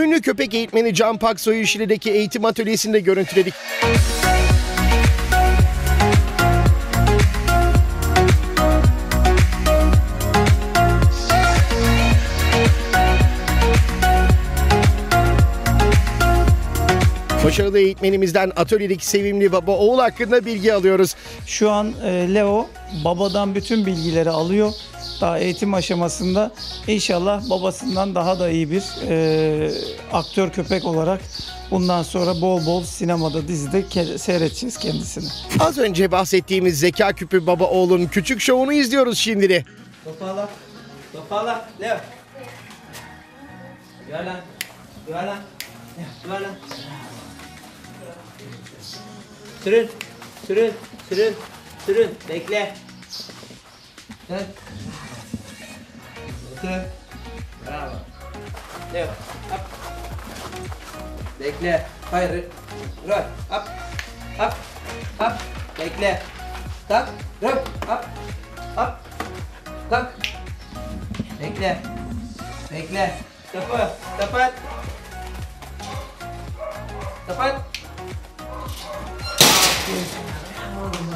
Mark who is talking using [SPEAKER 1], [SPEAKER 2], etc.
[SPEAKER 1] Ünlü köpek eğitmeni Can Paksoy'u Şile'deki eğitim atölyesinde görüntüledik. Başarılı eğitmenimizden atölyedeki sevimli baba oğul hakkında bilgi alıyoruz.
[SPEAKER 2] Şu an Leo babadan bütün bilgileri alıyor. Daha eğitim aşamasında inşallah babasından daha da iyi bir aktör köpek olarak bundan sonra bol bol sinemada, dizide seyredeceğiz kendisini.
[SPEAKER 1] Az önce bahsettiğimiz zeka küpü baba oğlun küçük şovunu izliyoruz şimdi de.
[SPEAKER 3] Toparla. Toparla. Leo. Yuvarlan. Yuvarlan. Yuvarlan. Sürün. Sürün. Sürün. Sürün. Bekle. Dön. Otur. Bravo. Leo. Up. Bekle. Hayır. Roll. Up. Up. Up. Bekle. Tak. Roll. Up. Up. Tak. Bekle. Bekle. Kapı. Kapat. Kapat.